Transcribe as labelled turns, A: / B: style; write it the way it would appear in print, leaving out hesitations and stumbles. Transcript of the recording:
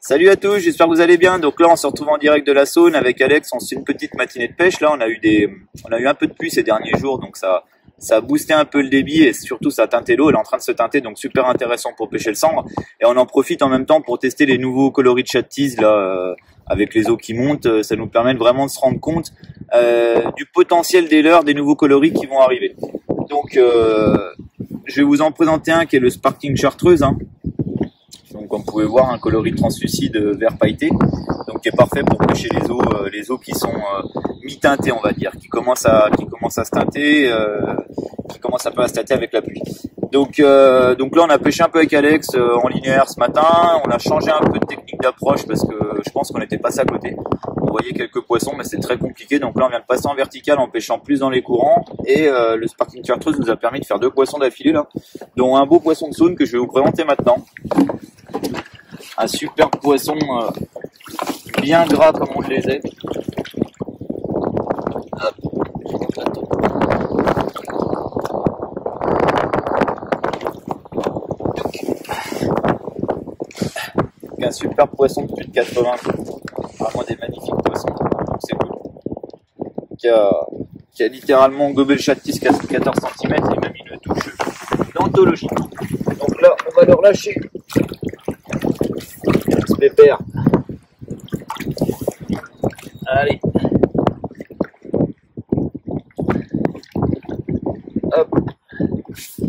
A: Salut à tous, j'espère que vous allez bien. Donc là, on se retrouve en direct de la Saône avec Alex. On se fait une petite matinée de pêche. Là, on a eu un peu de pluie ces derniers jours, donc ça a boosté un peu le débit et surtout ça a teinté l'eau. Elle est en train de se teinter, donc super intéressant pour pêcher le sandre. Et on en profite en même temps pour tester les nouveaux coloris de chat tease là, avec les eaux qui montent. Ça nous permet vraiment de se rendre compte du potentiel des leurres, des nouveaux coloris qui vont arriver. Donc, je vais vous en présenter un qui est le Sparking Chartreuse. Donc, comme vous pouvez voir, un coloris translucide vert pailleté, donc qui est parfait pour pêcher les eaux qui sont mi-teintées, on va dire, qui commencent à se teinter, qui commencent un peu à se tâter avec la pluie. Donc là, on a pêché un peu avec Alex en linéaire ce matin. On a changé un peu de technique d'approche parce que je pense qu'on était passé à côté. On voyait quelques poissons, mais c'est très compliqué. Donc là, on vient de passer en vertical en pêchant plus dans les courants. Et le Sparking Chartreuse nous a permis de faire 2 poissons d'affilée là, dont un beau poisson de Saône que je vais vous présenter maintenant. Un super poisson bien gras comme on les est. Un super poisson de plus de 80, vraiment des magnifiques poissons, c'est cool. Qui a littéralement gobé le chat de 14 cm et même une touche d'anthologie. Donc là, on va le relâcher. Ce pépère. Allez. Hop.